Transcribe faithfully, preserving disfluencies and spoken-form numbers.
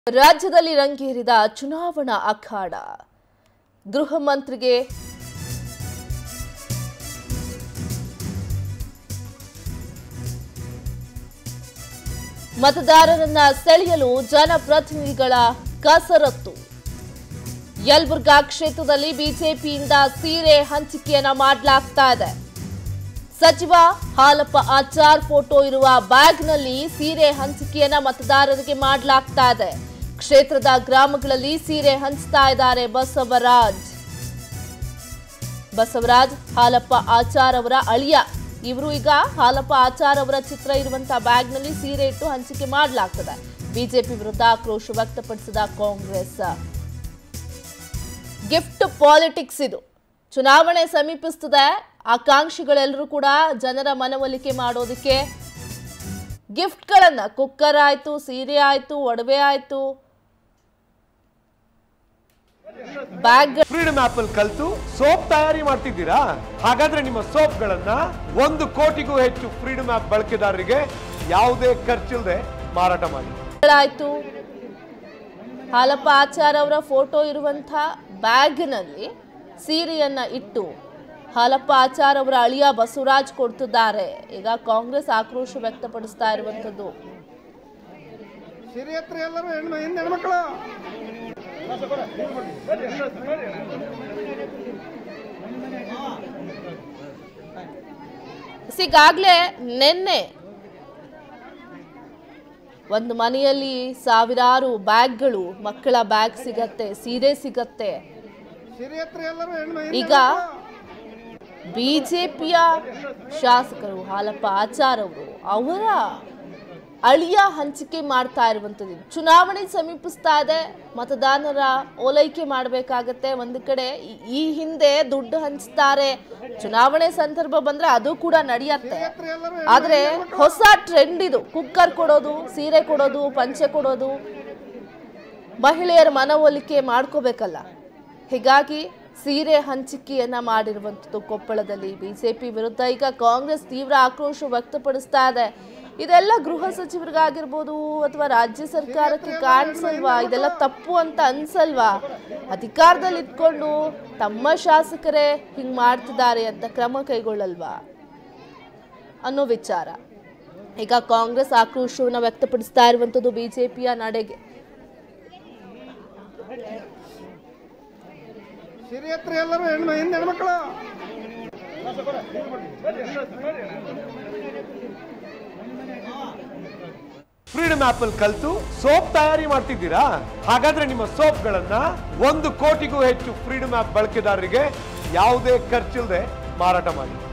ರಾಜ್ಯದಲ್ಲಿ ರಂಗೇರಿದ ಚುನಾವಣಾ ಅಖಾಡ ಗೃಹ ಮಂತ್ರಿಗೆ ಮತದಾರರನ್ನ ಸೆಳೆಯಲು ಜನಪ್ರತಿನಿಧಿಗಳ ಕಸರತ್ತು ಯಲಬುರ್ಗಾ ಕ್ಷೇತ್ರದಲ್ಲಿ ಬಿಜೆಪಿಯಿಂದ ಸೀರೆ ಹಂಚಿಕೆಯನ್ನ ಮಾಡಲಾಗ್ತಾ ಇದೆ। ಸಚಿವ ಹಾಲಪ್ಪ ಆಚಾರ್ ಫೋಟೋ ಇರುವ ಬ್ಯಾಗ್ನಲ್ಲಿ ಸೀರೆ ಹಂಚಿಕೆಯನ್ನ ಮತದಾರರಿಗೆ ಮಾಡಲಾಗ್ತಾ ಇದೆ। ಕ್ಷೇತ್ರದ ಗ್ರಾಮಗಳಲ್ಲಿ ಸೀರೆ ಹಂಚ್ತಾ ಇದ್ದಾರೆ ಬಸವರಾಜ್ ಬಸವರಾಜ್ ಹಾಲಪ್ಪ ಆಚಾರ್ ಅವರ ಅಳಿಯ ಇವರು ಈಗ ಹಾಲಪ್ಪ ಆಚಾರ್ ಅವರ ಚಿತ್ರ ಇರುವಂತಹ ಬ್ಯಾಗ್ನಲ್ಲಿ ಸೀರೆ ಇಟ್ಟು ಹಂಚಿಕೆ ಮಾಡಲಾಗ್ತದೆ। ಬಿಜೆಪಿ ವಿರುದ್ಧ ಆಕ್ರೋಶ ವ್ಯಕ್ತಪಡಿಸಿದ ಕಾಂಗ್ರೆಸ್ ಗಿಫ್ಟ್ ಪಾಲಿಟಿಕ್ಸ್ ಇದು ಚುನಾವಣೆ ಸಮೀಪಿಸುತ್ತದೆ। ಆಕಾಂಕ್ಷಿಗಳೆಲ್ಲರೂ ಕೂಡ ಜನರ ಮನವೊಲಿಕೆ ಮಾಡೋದಕ್ಕೆ ಗಿಫ್ಟ್ಗಳನ್ನ ಕುಕ್ಕರ್ ಆಯ್ತು, ಸೀರೆ ಆಯ್ತು, ಒಡವೆ ಆಯ್ತು, ಬ್ಯಾಗ್ ಫ್ರೀಡಮ್ ಆಪ್ ಅಲ್ಲಿ ಕಲಿತು ಸೋಪ್ ತಯಾರಿ ಮಾಡ್ತಿದ್ದೀರಾ? ಹಾಗಾದ್ರೆ ನಿಮ್ಮ ಸೋಪ್ಗಳನ್ನ ಒಂದು ಕೋಟಿಗೂ ಹೆಚ್ಚು ಫ್ರೀಡಮ್ ಆಪ್ ಬಳಕೆದಾರರಿಗೆ ಯಾವುದೇ ಖರ್ಚಿಲ್ಲದೆ ಮಾರಾಟ ಮಾಡಿ ಆಯ್ತು। ಹಾಲಪ್ಪ ಆಚಾರ್ ಅವರ ಫೋಟೋ ಇರುವಂತಹ ಬ್ಯಾಗ್ನಲ್ಲಿ ಸೀರೆಯನ್ನ ಇಟ್ಟು ಹಾಲಪ್ಪ ಆಚಾರ್ ಅವರ ಅಳಿಯ ಬಸವರಾಜ್ ಕೊಡ್ತಿದ್ದಾರೆ। ಈಗ ಕಾಂಗ್ರೆಸ್ ಆಕ್ರೋಶ ವ್ಯಕ್ತಪಡಿಸ್ತಾ ಇರುವಂತದ್ದು ಈಗಾಗಲೇ ನಿನ್ನೆ ಒಂದು ಮನೆಯಲ್ಲಿ ಸಾವಿರಾರು ಬ್ಯಾಗ್ಗಳು, ಮಕ್ಕಳ ಬ್ಯಾಗ್ ಸಿಗತ್ತೆ, ಸೀರೆ ಸಿಗತ್ತೆ। ಈಗ ಬಿಜೆಪಿಯ ಶಾಸಕರು ಹಾಲಪ್ಪ ಆಚಾರ್ ಅವರು ಅವರ ಅಳಿಯ ಹಂಚಿಕೆ ಮಾಡ್ತಾ ಇರುವಂತದ್ದು ಚುನಾವಣೆ ಸಮೀಪಿಸ್ತಾ ಇದೆ, ಮತದಾರರ ಓಲೈಕೆ ಮಾಡಬೇಕಾಗತ್ತೆ। ಒಂದು ಕಡೆ ಈ ಹಿಂದೆ ದುಡ್ಡು ಹಂಚ್ತಾರೆ, ಚುನಾವಣೆ ಸಂದರ್ಭ ಬಂದ್ರೆ ಅದು ಕೂಡ ನಡೆಯುತ್ತೆ, ಆದ್ರೆ ಹೊಸ ಟ್ರೆಂಡ್ ಇದು ಕುಕ್ಕರ್ ಕೊಡೋದು, ಸೀರೆ ಕೊಡೋದು, ಪಂಚೆ ಕೊಡೋದು, ಮಹಿಳೆಯರ ಮನವೊಲಿಕೆ ಮಾಡ್ಕೋಬೇಕಲ್ಲ। ಹೀಗಾಗಿ ಸೀರೆ ಹಂಚಿಕೆಯನ್ನ ಮಾಡಿರುವಂಥದ್ದು ಕೊಪ್ಪಳದಲ್ಲಿ ಬಿಜೆಪಿ ವಿರುದ್ಧ ಈಗ ಕಾಂಗ್ರೆಸ್ ತೀವ್ರ ಆಕ್ರೋಶ ವ್ಯಕ್ತಪಡಿಸ್ತಾ ಇದೆ। ಇದೆಲ್ಲ ಗೃಹ ಸಚಿವರಿಗಾಗಿರ್ಬೋದು ಅಥವಾ ರಾಜ್ಯ ಸರ್ಕಾರಕ್ಕೆ ಕಾಣಿಸಲ್ವಾ? ಇದೆಲ್ಲ ತಪ್ಪು ಅಂತ ಅನ್ಸಲ್ವಾ? ಅಧಿಕಾರದಲ್ಲಿ ಇಟ್ಕೊಂಡು ತಮ್ಮ ಶಾಸಕರೇ ಹಿಂಗ್ ಮಾಡ್ತಿದ್ದಾರೆ ಅಂತ ಕ್ರಮ ಕೈಗೊಳ್ಳಲ್ವಾ ಅನ್ನೋ ವಿಚಾರ ಈಗ ಕಾಂಗ್ರೆಸ್ ಆಕ್ರೋಶವನ್ನ ವ್ಯಕ್ತಪಡಿಸ್ತಾ ಇರುವಂತದ್ದು ಬಿಜೆಪಿಯ ನಡೆಗೆ। ಫ್ರೀಡಮ್ ಆಪ್ ಅಲ್ಲಿ ಕಲಿತು ಸೋಪ್ ತಯಾರಿ ಮಾಡ್ತಿದ್ದೀರಾ? ಹಾಗಾದ್ರೆ ನಿಮ್ಮ ಸೋಪ್ಗಳನ್ನ ಒಂದು ಕೋಟಿಗೂ ಹೆಚ್ಚು ಫ್ರೀಡಮ್ ಆಪ್ ಬಳಕೆದಾರರಿಗೆ ಯಾವುದೇ ಖರ್ಚಿಲ್ಲದೆ ಮಾರಾಟ ಮಾಡಿ।